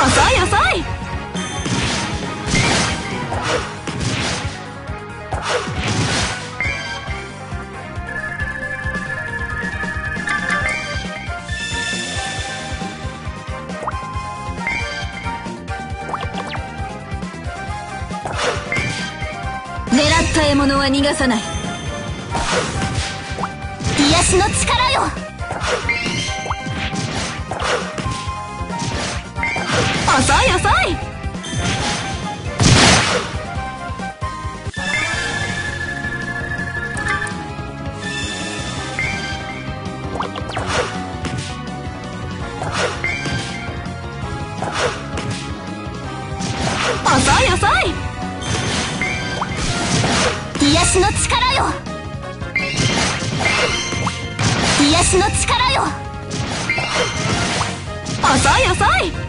遅い遅い。狙った獲物は逃がさない。 癒しの力よ。 遅い遅い。遅い遅い。 癒しの力よ。癒しの力よ。 遅い遅い。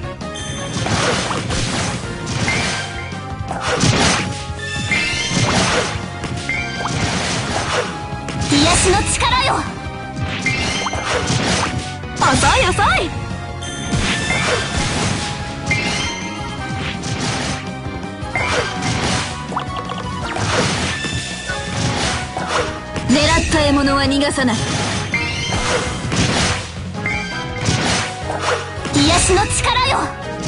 癒しの力よ。 遅い遅い。狙った獲物は逃がさない。 癒しの力よ。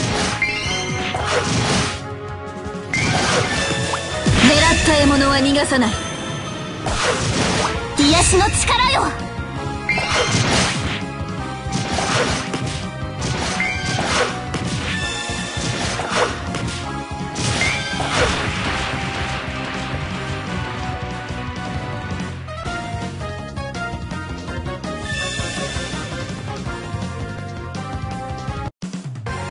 狙った獲物は逃がさない。 癒しの力よ。